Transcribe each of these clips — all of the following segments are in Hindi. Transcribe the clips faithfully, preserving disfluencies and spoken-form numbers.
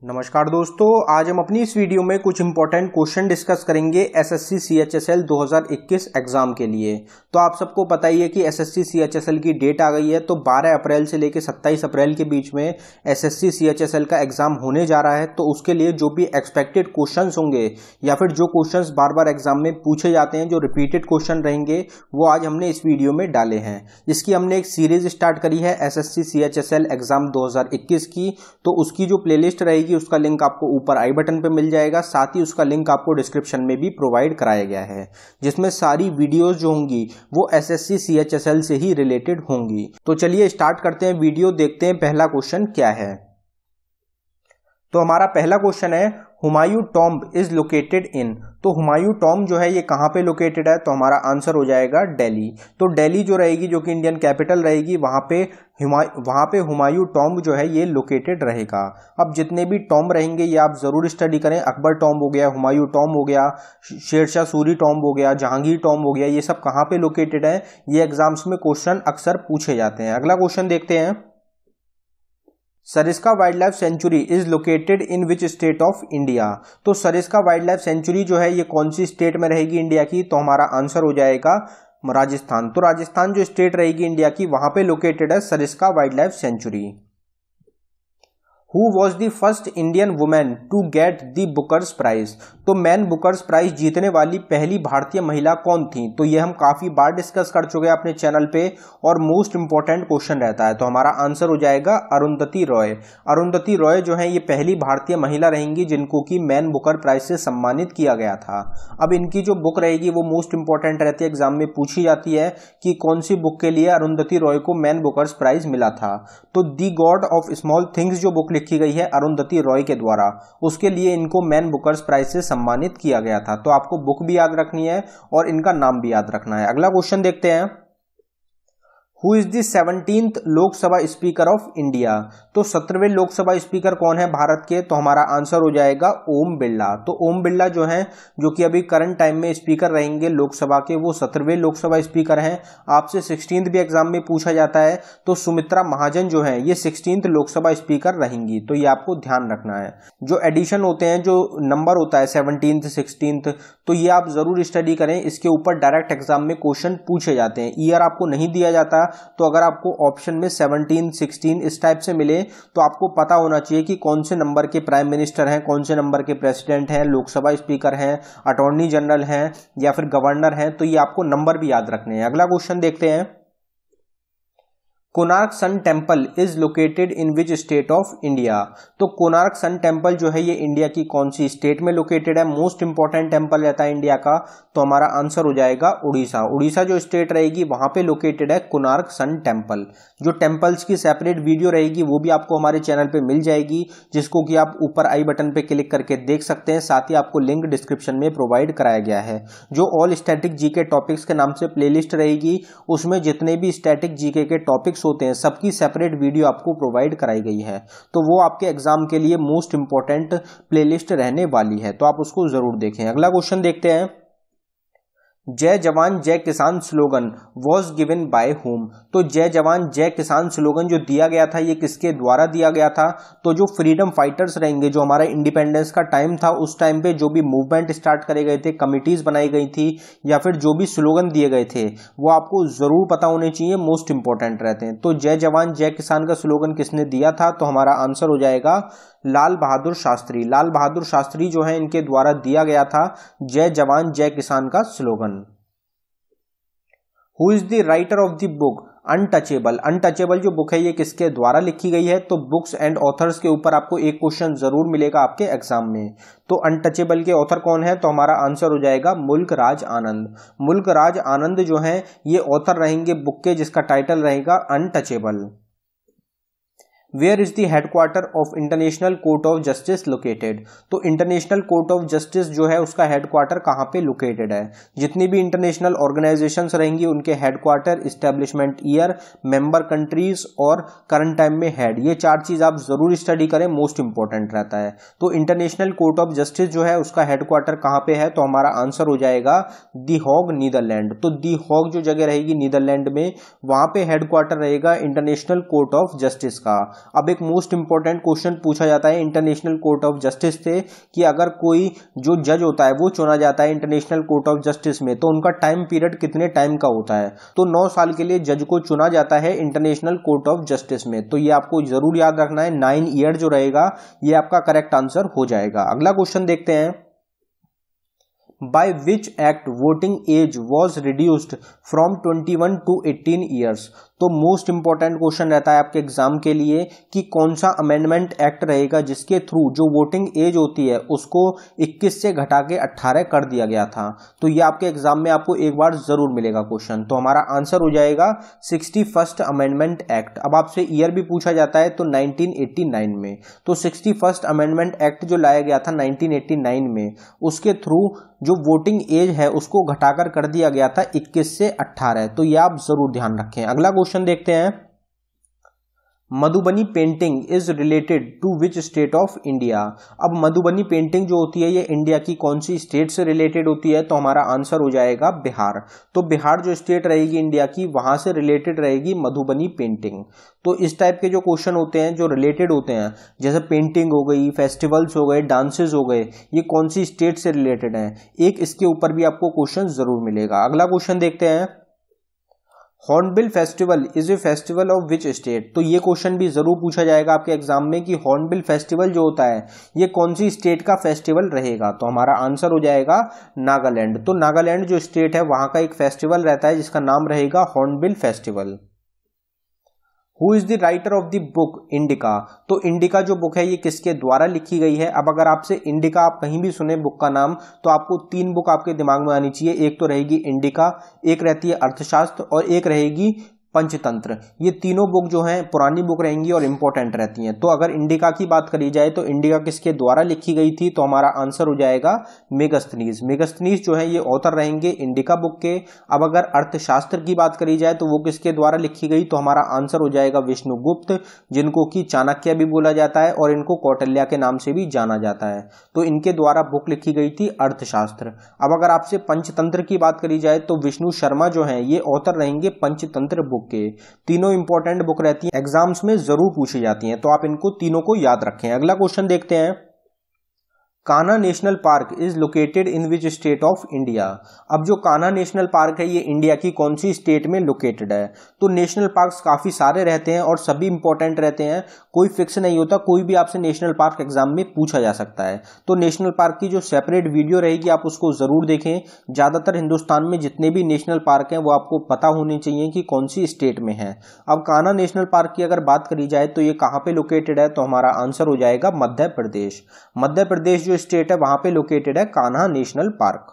नमस्कार दोस्तों, आज हम अपनी इस वीडियो में कुछ इंपॉर्टेंट क्वेश्चन डिस्कस करेंगे एसएससी सीएचएसएल दो हज़ार इक्कीस एग्जाम के लिए। तो आप सबको पता ही है कि एसएससी सीएचएसएल की डेट आ गई है। तो बारह अप्रैल से लेकर सत्ताईस अप्रैल के बीच में एसएससी सीएचएसएल का एग्जाम होने जा रहा है। तो उसके लिए जो भी एक्सपेक्टेड क्वेश्चंस होंगे या फिर जो क्वेश्चंस बार बार एग्जाम में पूछे जाते हैं, जो रिपीटेड क्वेश्चन रहेंगे, वो आज हमने इस वीडियो में डाले हैं। इसकी हमने एक सीरीज स्टार्ट करी है एसएससी सीएचएसएल एग्जाम दो हज़ार इक्कीस की। तो उसकी जो प्लेलिस्ट रहेगी उसका लिंक आपको ऊपर आई बटन पे मिल जाएगा। साथ ही उसका लिंक आपको डिस्क्रिप्शन में भी प्रोवाइड कराया गया है, जिसमें सारी वीडियोस जो होंगी वो एसएससी सीएचएसएल से ही रिलेटेड होंगी। तो चलिए स्टार्ट करते हैं वीडियो, देखते हैं पहला क्वेश्चन क्या है। तो हमारा पहला क्वेश्चन है, Humayun tomb is located in. तो हुमायूं टॉम्ब जो है ये कहाँ पे लोकेटेड है? तो हमारा आंसर हो जाएगा दिल्ली। तो दिल्ली जो रहेगी, जो कि इंडियन कैपिटल रहेगी, वहां पे वहां पे हुमायूं टॉम्ब जो है ये लोकेटेड रहेगा। अब जितने भी टॉम्ब रहेंगे ये आप जरूर स्टडी करें। अकबर टॉम्ब हो गया, हुमायूं टॉम्ब हो गया, शेरशाह सूरी टॉम्ब हो गया, जहांगीर टॉम्ब हो गया, ये सब कहाँ पे लोकेटेड है? ये एग्जाम्स में क्वेश्चन अक्सर पूछे जाते हैं। अगला क्वेश्चन देखते हैं, Sariska wildlife sanctuary is located in which state of India. तो सरिस्का वाइल्ड लाइफ सेंचुरी जो है ये कौन सी स्टेट में रहेगी इंडिया की? तो हमारा आंसर हो जाएगा राजस्थान। तो राजस्थान जो स्टेट रहेगी इंडिया की, वहां पे लोकेटेड है Sariska wildlife sanctuary. Who was the first Indian woman to get the Booker's Prize? तो मैन बुकर्स प्राइज जीतने वाली पहली भारतीय महिला कौन थी? तो ये हम काफी बार डिस्कस कर चुके हैं अपने चैनल पे और मोस्ट इंपॉर्टेंट क्वेश्चन रहता है। तो हमारा आंसर हो जाएगा अरुंधति रॉय। अरुंधति रॉय जो है ये पहली भारतीय महिला रहेंगी जिनको कि मैन बुकर प्राइज से सम्मानित किया गया था। अब इनकी जो बुक रहेगी वो मोस्ट इंपॉर्टेंट रहती है, एग्जाम में पूछी जाती है कि कौन सी बुक के लिए अरुंधति रॉय को मैन बुकर्स प्राइज मिला था। तो the God of Small Things जो बुक लिखी गई है अरुंधति रॉय के द्वारा, उसके लिए इनको मैन बुकर्स प्राइज से सम्मानित किया गया था। तो आपको बुक भी याद रखनी है और इनका नाम भी याद रखना है। अगला क्वेश्चन देखते हैं, who is the seventeenth Lok Sabha speaker of India. तो सत्रहवें लोकसभा स्पीकर कौन है भारत के? तो हमारा आंसर हो जाएगा ओम बिरला। तो ओम बिरला जो है, जो कि अभी करंट टाइम में स्पीकर रहेंगे लोकसभा के, वो सत्रहवें लोकसभा स्पीकर हैं। आपसे सिक्सटीन्थ भी एग्जाम में पूछा जाता है। तो सुमित्रा महाजन जो है ये सिक्सटीन्थ लोकसभा स्पीकर रहेंगी। तो ये आपको ध्यान रखना है। जो एडिशन होते हैं, जो नंबर होता है सेवनटीन्थ सिक्सटीन्थ, तो ये आप जरूर स्टडी करें। इसके ऊपर डायरेक्ट एग्जाम में क्वेश्चन पूछे जाते हैं। ईयर आपको नहीं दिया जाता। तो अगर आपको ऑप्शन में सत्रह, सोलह इस टाइप से मिले तो आपको पता होना चाहिए कि कौन से नंबर के प्राइम मिनिस्टर हैं, कौन से नंबर के प्रेसिडेंट हैं, लोकसभा स्पीकर हैं, अटॉर्नी जनरल हैं या फिर गवर्नर हैं। तो ये आपको नंबर भी याद रखने हैं। अगला क्वेश्चन देखते हैं, Konark sun temple is located in which state of India. तो कोणार्क सन टेम्पल जो है ये इंडिया की कौन सी स्टेट में लोकेटेड है? मोस्ट इंपॉर्टेंट टेम्पल रहता है इंडिया का। तो हमारा आंसर हो जाएगा उड़ीसा। उड़ीसा जो स्टेट रहेगी वहां पे लोकेटेड है कोणार्क सन टेम्पल। जो टेम्पल्स की सेपरेट वीडियो रहेगी वो भी आपको हमारे चैनल पे मिल जाएगी, जिसको कि आप ऊपर आई बटन पे क्लिक करके देख सकते हैं। साथ ही आपको लिंक डिस्क्रिप्शन में प्रोवाइड कराया गया है। जो ऑल स्टैटिक जीके टॉपिक्स के नाम से प्लेलिस्ट रहेगी, उसमें जितने भी स्टैटिक जीके के टॉपिक्स होते हैं सबकी सेपरेट वीडियो आपको प्रोवाइड कराई गई है। तो वो आपके एग्जाम के लिए मोस्ट इंपॉर्टेंट प्लेलिस्ट रहने वाली है, तो आप उसको जरूर देखें। अगला क्वेश्चन देखते हैं, जय जवान जय किसान slogan was given by whom. तो जय जवान जय किसान स्लोगन जो दिया गया था ये किसके द्वारा दिया गया था? तो जो फ्रीडम फाइटर्स रहेंगे, जो हमारा इंडिपेंडेंस का टाइम था, उस टाइम पे जो भी मूवमेंट स्टार्ट करे गए थे, कमिटीज बनाई गई थी या फिर जो भी स्लोगन दिए गए थे, वो आपको जरूर पता होने चाहिए, मोस्ट इंपॉर्टेंट रहते हैं। तो जय जवान जय किसान का स्लोगन किसने दिया था? तो हमारा आंसर हो जाएगा लाल बहादुर शास्त्री। लाल बहादुर शास्त्री जो है इनके द्वारा दिया गया था जय जवान जय किसान का slogan. Who is the writer of the book untouchable. Untouchable जो बुक है ये किसके द्वारा लिखी गई है? तो बुक्स एंड ऑथर्स के ऊपर आपको एक क्वेश्चन जरूर मिलेगा आपके एग्जाम में। तो अनटचेबल के ऑथर कौन है? तो हमारा आंसर हो जाएगा मुल्क राज आनंद। मुल्क राज आनंद जो है ये ऑथर रहेंगे बुक के, जिसका टाइटल रहेगा untouchable. Where is the headquarter of International Court of Justice located. तो इंटरनेशनल कोर्ट ऑफ जस्टिस जो है उसका हेडक्वार्टर कहाँ पे लोकेटेड है? जितनी भी इंटरनेशनल ऑर्गेनाइजेशंस रहेंगी उनके headquarter, establishment year, member countries और करंट टाइम में हेड, ये चार चीज आप जरूर स्टडी करें, मोस्ट इंपॉर्टेंट रहता है। तो इंटरनेशनल कोर्ट ऑफ जस्टिस जो है उसका हेडक्वार्टर कहाँ पे है? तो हमारा आंसर हो जाएगा दी हॉग, नीदरलैंड। तो दी हॉग जो जगह रहेगी नीदरलैंड में, वहां पे हेडक्वार्टर रहेगा इंटरनेशनल कोर्ट ऑफ जस्टिस का। अब एक मोस्ट इंपॉर्टेंट क्वेश्चन पूछा जाता है इंटरनेशनल कोर्ट ऑफ जस्टिस से कि अगर कोई जो जज होता है वो चुना जाता है इंटरनेशनल कोर्ट ऑफ जस्टिस में तो उनका टाइम पीरियड कितने टाइम का होता है। तो नौ साल के लिए जज को चुना जाता है इंटरनेशनल कोर्ट ऑफ जस्टिस में। तो ये आपको जरूर याद रखना है, नाइन ईयर जो रहेगा ये आपका करेक्ट आंसर हो जाएगा। अगला क्वेश्चन देखते हैं, By which act voting age was reduced from twenty-one to eighteen years? तो मोस्ट इंपॉर्टेंट क्वेश्चन रहता है आपके एग्जाम के लिए कि कौन सा अमेंडमेंट एक्ट रहेगा जिसके थ्रू जो वोटिंग एज होती है उसको इक्कीस से घटा के अट्ठारह कर दिया गया था। तो ये आपके एग्जाम में आपको एक बार जरूर मिलेगा क्वेश्चन। तो हमारा आंसर हो जाएगा सिक्सटी फर्स्ट अमेंडमेंट एक्ट। अब आपसे ईयर भी पूछा जाता है तो नाइनटीन एटी नाइन में। तो सिक्सटी फर्स्ट अमेंडमेंट एक्ट जो लाया गया था नाइनटीन एटी नाइन में, उसके थ्रू जो वोटिंग एज है उसको घटाकर कर दिया गया था इक्कीस से अट्ठारह। तो ये आप जरूर ध्यान रखें। अगला क्वेश्चन देखते हैं, Madhubani painting is related to which state of India? अब मधुबनी पेंटिंग जो होती है ये इंडिया की कौन सी स्टेट से रिलेटेड होती है? तो हमारा आंसर हो जाएगा बिहार। तो बिहार जो स्टेट रहेगी इंडिया की वहां से रिलेटेड रहेगी मधुबनी पेंटिंग। तो इस टाइप के जो क्वेश्चन होते हैं जो रिलेटेड होते हैं, जैसे पेंटिंग हो गई, फेस्टिवल्स हो गए, डांसेस हो गए, ये कौन सी स्टेट से रिलेटेड हैं, एक इसके ऊपर भी आपको क्वेश्चन जरूर मिलेगा। अगला क्वेश्चन देखते हैं, Hornbill festival is a festival of which state? तो ये क्वेश्चन भी जरूर पूछा जाएगा आपके एग्जाम में कि हॉर्नबिल फेस्टिवल जो होता है ये कौन सी स्टेट का फेस्टिवल रहेगा? तो हमारा आंसर हो जाएगा नागालैंड। तो नागालैंड जो स्टेट है वहां का एक फेस्टिवल रहता है जिसका नाम रहेगा Hornbill festival. Who is the writer of the book Indica? तो इंडिका जो बुक है ये किसके द्वारा लिखी गई है? अब अगर आपसे इंडिका आप कहीं भी सुने बुक का नाम तो आपको तीन बुक आपके दिमाग में आनी चाहिए। एक तो रहेगी इंडिका, एक रहती है अर्थशास्त्र और एक रहेगी पंचतंत्र। ये तीनों बुक जो हैं पुरानी बुक रहेंगी और इंपॉर्टेंट रहती हैं। तो अगर इंडिका की बात करी जाए तो इंडिका किसके द्वारा लिखी गई थी? तो हमारा आंसर हो जाएगा मेगस्थनीज। मेगस्थनीज जो है ये ऑथर रहेंगे इंडिका बुक के। अब अगर अर्थशास्त्र की बात करी जाए तो वो किसके द्वारा लिखी गई? तो हमारा आंसर हो जाएगा विष्णुगुप्त, जिनको कि चाणक्य भी बोला जाता है और इनको कौटिल्य के नाम से भी जाना जाता है। तो इनके द्वारा बुक लिखी गई थी अर्थशास्त्र। अब अगर आपसे पंचतंत्र की बात करी जाए तो विष्णु शर्मा जो है ये ऑथर रहेंगे पंचतंत्र बुक के। तीनों इंपॉर्टेंट बुक रहती हैं, एग्जाम्स में जरूर पूछी जाती हैं, तो आप इनको तीनों को याद रखें। अगला क्वेश्चन देखते हैं, Kanha national park is located in which state of India? अब जो कान्हा नेशनल पार्क है ये इंडिया की कौन सी स्टेट में लोकेटेड है? तो नेशनल पार्क्स काफी सारे रहते हैं और सभी इंपॉर्टेंट रहते हैं, कोई फिक्स नहीं होता, कोई भी आपसे नेशनल पार्क एग्जाम में पूछा जा सकता है। तो नेशनल पार्क की जो सेपरेट वीडियो रहेगी आप उसको जरूर देखें। ज्यादातर हिंदुस्तान में जितने भी नेशनल पार्क हैं वो आपको पता होनी चाहिए कि कौन सी स्टेट में है। अब कान्हा नेशनल पार्क की अगर बात करी जाए तो ये कहाँ पे लोकेटेड है? तो हमारा आंसर हो जाएगा मध्य प्रदेश। मध्य प्रदेश स्टेट है वहां पे लोकेटेड है Kanha national park.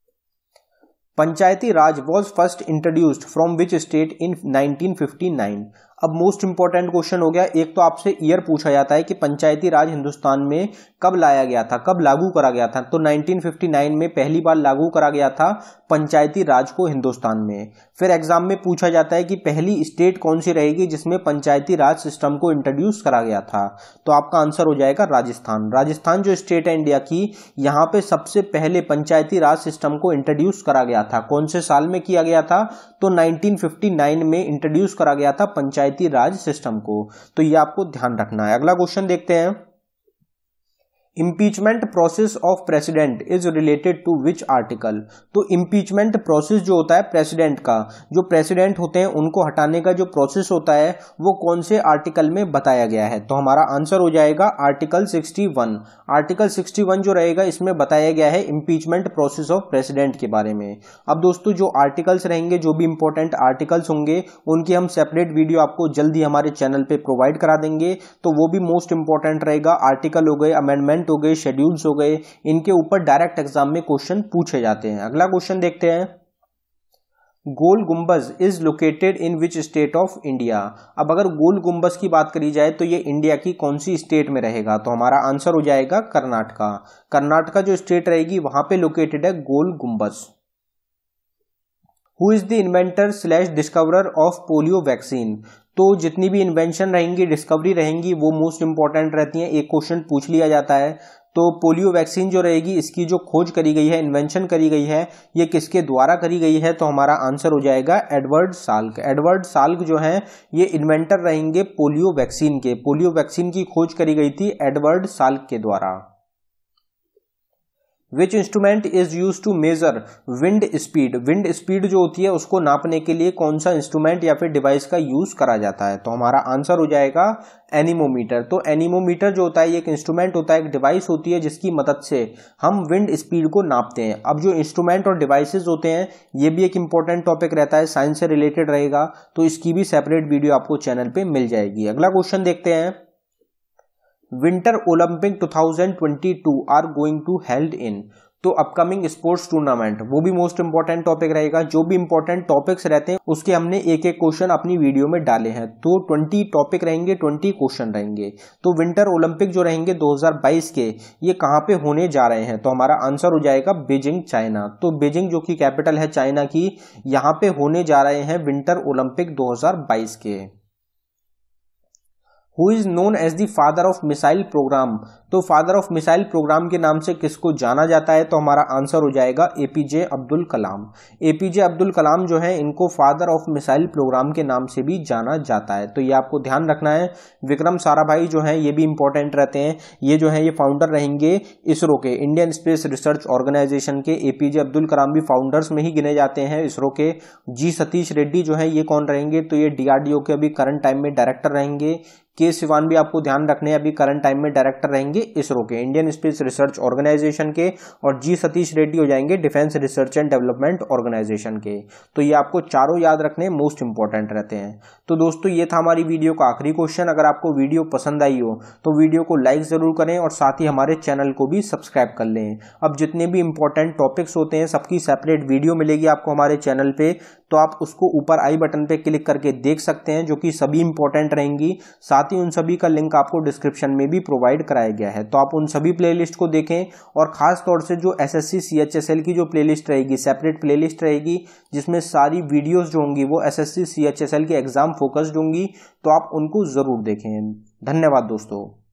Panchayati raj was first introduced from which state in nineteen fifty nine? अब मोस्ट इंपॉर्टेंट क्वेश्चन हो गया, एक तो आपसे ईयर पूछा जाता है कि पंचायती राज हिंदुस्तान में कब लाया गया था, कब लागू करा गया था? तो नाइनटीन फिफ्टी नाइन में पहली बार लागू करा गया था पंचायती राज को हिंदुस्तान में। फिर एग्जाम में पूछा जाता है कि पहली स्टेट कौन सी रहेगी जिसमें पंचायती राज सिस्टम को इंट्रोड्यूस करा गया था? तो आपका आंसर हो जाएगा राजस्थान। राजस्थान जो स्टेट है इंडिया की, यहाँ पे सबसे पहले पंचायती राज सिस्टम को इंट्रोड्यूस करा गया था। कौन से साल में किया गया था? तो नाइनटीन फिफ्टी नाइन में इंट्रोड्यूस करा गया था पंचायती राज सिस्टम को। तो ये आपको ध्यान रखना है। अगला क्वेश्चन देखते हैं, impeachment process of president is related to which article? तो इम्पीचमेंट प्रोसेस जो होता है प्रेसिडेंट का, जो प्रेसिडेंट होते हैं उनको हटाने का जो प्रोसेस होता है वो कौन से आर्टिकल में बताया गया है? तो हमारा आंसर हो जाएगा article sixty one. Article sixty one जो रहेगा इसमें बताया गया है इम्पीचमेंट प्रोसेस ऑफ प्रेसिडेंट के बारे में। अब दोस्तों जो आर्टिकल्स रहेंगे, जो भी इंपॉर्टेंट आर्टिकल्स होंगे उनकी हम सेपरेट वीडियो आपको जल्दी हमारे चैनल पे प्रोवाइड करा देंगे। तो वो भी मोस्ट इंपॉर्टेंट रहेगा। आर्टिकल हो गए, अमेंडमेंट हो गए, शेड्यूल्स हो गए, इनके ऊपर डायरेक्ट एग्जाम में क्वेश्चन पूछे जाते हैं। अगला क्वेश्चन देखते हैं, Gol Gumbaz is located in which state of India? अब अगर गोल गुंबज की बात करी जाए तो ये इंडिया की कौन सी स्टेट में रहेगा? तो हमारा आंसर हो जाएगा कर्नाटका। कर्नाटका जो स्टेट रहेगी वहां पे लोकेटेड है Gol Gumbaz. Who is the inventor slash discoverer of polio vaccine? तो जितनी भी इन्वेंशन रहेंगी, डिस्कवरी रहेंगी, वो मोस्ट इंपॉर्टेंट रहती हैं, एक क्वेश्चन पूछ लिया जाता है। तो पोलियो वैक्सीन जो रहेगी इसकी जो खोज करी गई है, इन्वेंशन करी गई है, ये किसके द्वारा करी गई है? तो हमारा आंसर हो जाएगा एडवर्ड साल्क। एडवर्ड साल्क जो है ये इन्वेंटर रहेंगे पोलियो वैक्सीन के। पोलियो वैक्सीन की खोज करी गई थी एडवर्ड साल्क के द्वारा। Which instrument is use to measure wind speed? Wind speed जो होती है उसको नापने के लिए कौन सा इंस्ट्रूमेंट या फिर डिवाइस का यूज करा जाता है? तो हमारा आंसर हो जाएगा एनीमोमीटर। तो एनीमोमीटर जो होता है ये एक इंस्ट्रूमेंट होता है, एक डिवाइस होती है जिसकी मदद से हम विंड स्पीड को नापते हैं। अब जो इंस्ट्रूमेंट और डिवाइसेस होते हैं ये भी एक इंपॉर्टेंट टॉपिक रहता है, साइंस से रिलेटेड रहेगा, तो इसकी भी सेपरेट वीडियो आपको चैनल पे मिल जाएगी। अगला क्वेश्चन देखते हैं। Winter Olympic two thousand twenty two are going to held in. तो अपकमिंग स्पोर्ट्स टूर्नामेंट वो भी मोस्ट इंपॉर्टेंट टॉपिक रहेगा। जो भी इंपॉर्टेंट टॉपिक्स रहते हैं उसके हमने एक एक क्वेश्चन अपनी वीडियो में डाले हैं। तो ट्वेंटी टॉपिक रहेंगे, ट्वेंटी क्वेश्चन रहेंगे। तो विंटर ओलंपिक जो रहेंगे दो हज़ार बाईस के, ये कहां पे होने जा रहे हैं? तो हमारा आंसर हो जाएगा बीजिंग, चाइना। तो बीजिंग जो कि कैपिटल है चाइना की, यहां पे होने जा रहे हैं विंटर ओलंपिक दो हज़ार बाईस के। Who is known as the father of missile program? तो फादर ऑफ मिसाइल प्रोग्राम के नाम से किसको जाना जाता है? तो हमारा आंसर हो जाएगा एपीजे अब्दुल कलाम। एपीजे अब्दुल कलाम जो है इनको फादर ऑफ मिसाइल प्रोग्राम के नाम से भी जाना जाता है। तो ये आपको ध्यान रखना है। विक्रम साराभाई जो है ये भी इंपॉर्टेंट रहते हैं। ये जो है ये फाउंडर रहेंगे इसरो के, इंडियन स्पेस रिसर्च ऑर्गेनाइजेशन के। एपीजे अब्दुल कलाम भी फाउंडर्स में ही गिने जाते हैं इसरो के। जी सतीश रेड्डी जो है ये कौन रहेंगे? तो ये डीआरडीओ के अभी करंट टाइम में डायरेक्टर रहेंगे। के सिवान भी आपको ध्यान रखने अभी करंट टाइम में डायरेक्टर रहेंगे इसरो के, इंडियन स्पेस रिसर्च ऑर्गेनाइजेशन के। और जी सतीश रेड्डी हो जाएंगे defence research and development organisation के। तो ये आपको चारों याद रखने मोस्ट इंपॉर्टेंट रहते हैं। तो दोस्तों ये था हमारी वीडियो का आखिरी क्वेश्चन। अगर आपको वीडियो पसंद आई हो तो वीडियो को लाइक जरूर करें और साथ ही हमारे चैनल को भी सब्सक्राइब कर लें। अब जितने भी इंपॉर्टेंट टॉपिक्स होते हैं सबकी सेपरेट वीडियो मिलेगी आपको हमारे चैनल पे, तो आप उसको ऊपर आई बटन पे क्लिक करके देख सकते हैं, जो कि सभी इंपॉर्टेंट रहेंगी। साथ ही उन सभी का लिंक आपको डिस्क्रिप्शन में भी प्रोवाइड कराया गया है। तो आप उन सभी प्लेलिस्ट को देखें और खास तौर से जो एसएससी सीएचएसएल की जो प्लेलिस्ट रहेगी, सेपरेट प्लेलिस्ट रहेगी जिसमें सारी वीडियोस जो होंगी वो एसएससी सीएचएसएल के एग्जाम फोकस्ड होंगी, तो आप उनको जरूर देखें। धन्यवाद दोस्तों।